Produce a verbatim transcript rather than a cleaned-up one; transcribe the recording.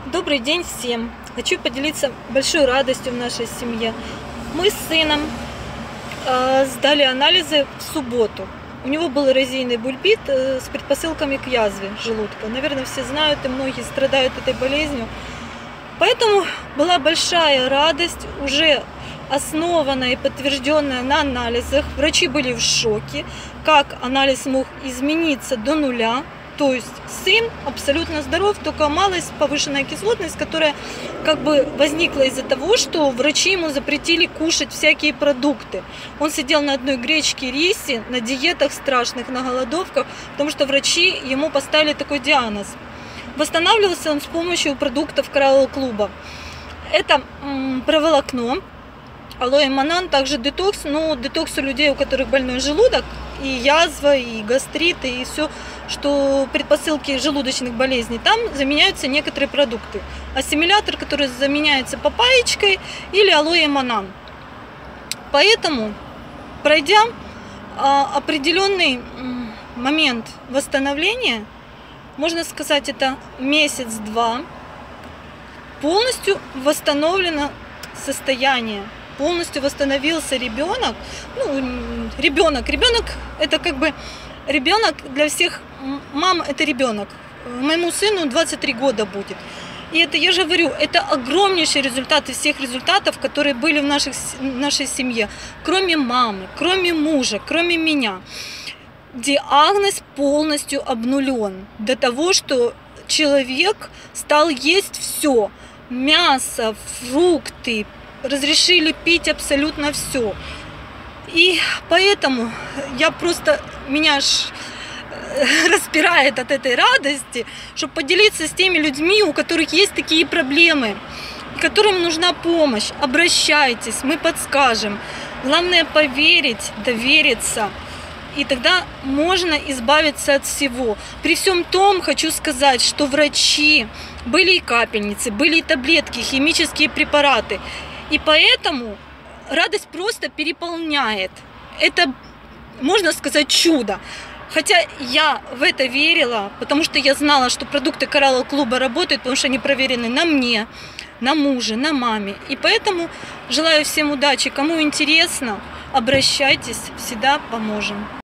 Добрый день всем! Хочу поделиться большой радостью в нашей семье. Мы с сыном э, сдали анализы в субботу. У него был эрозийный бульбит э, с предпосылками к язве желудка. Наверное, все знают, и многие страдают этой болезнью. Поэтому была большая радость, уже основанная и подтвержденная на анализах. Врачи были в шоке, как анализ мог измениться до нуля. То есть сын абсолютно здоров, только малость повышенная кислотность, которая как бы возникла из-за того, что врачи ему запретили кушать всякие продукты. Он сидел на одной гречке, рисе, на диетах страшных, на голодовках, потому что врачи ему поставили такой диагноз. Восстанавливался он с помощью продуктов Кораллового клуба. Это м, проволокно, алоэ манан, также детокс, но детокс у людей, у которых больной желудок, и язва, и гастрит, и все, что предпосылки желудочных болезней, там заменяются некоторые продукты. Ассимилятор, который заменяется папаечкой, или алоэ манан. Поэтому, пройдя а, определенный момент восстановления, можно сказать, это месяц-два, полностью восстановлено состояние. Полностью восстановился ребенок. Ну, ребенок. Ребенок это как бы ребенок для всех мам, это ребенок. Моему сыну двадцать три года будет. И это, я же говорю, это огромнейшие результаты всех результатов, которые были в, наших, в нашей семье. Кроме мамы, кроме мужа, кроме меня. Диагноз полностью обнулен. До того, что человек стал есть все. Мясо, фрукты, разрешили пить абсолютно все. И поэтому я просто, меня аж распирает от этой радости, чтобы поделиться с теми людьми, у которых есть такие проблемы, которым нужна помощь. Обращайтесь, мы подскажем. Главное поверить, довериться. И тогда можно избавиться от всего. При всем том, хочу сказать, что врачи, были и капельницы, были и таблетки, химические препараты. И поэтому радость просто переполняет. Это, можно сказать, чудо. Хотя я в это верила, потому что я знала, что продукты Кораллового клуба работают, потому что они проверены на мне, на муже, на маме. И поэтому желаю всем удачи. Кому интересно, обращайтесь, всегда поможем.